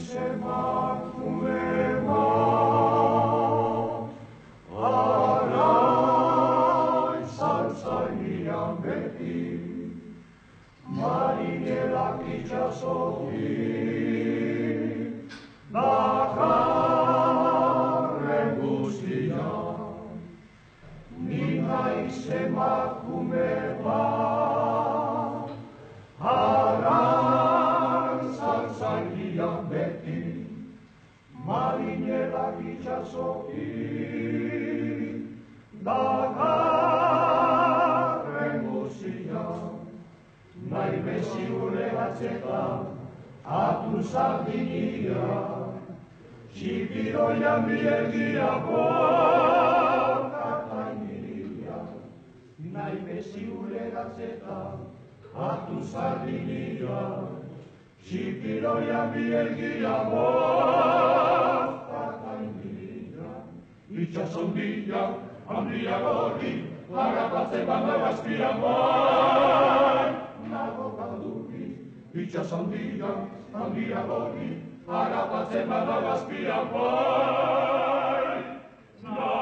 Marinelak itxasotik, dakarren guztiak, ni naiz emakume bat, arantzaltzailean beti, marinelak itxasotik, dakarren guztiak, nahi bezi gure batzetan, atu sardinia, txipiroian bielgia bokatainia. Nahi bezi gure batzetan, atu sardinia, txipiroian bielgia bokatainia. Itxasondia, handia gorri, harrapatzen banda bazpian bai. Nago kaldurri, itxasondia, handia gorri, harrapatzen bada gazpian bai.